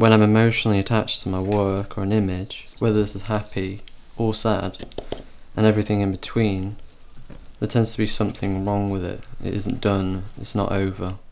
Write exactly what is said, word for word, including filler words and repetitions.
when I'm emotionally attached to my work or an image, whether this is happy or sad, and everything in between, there tends to be something wrong with it. It isn't done, it's not over.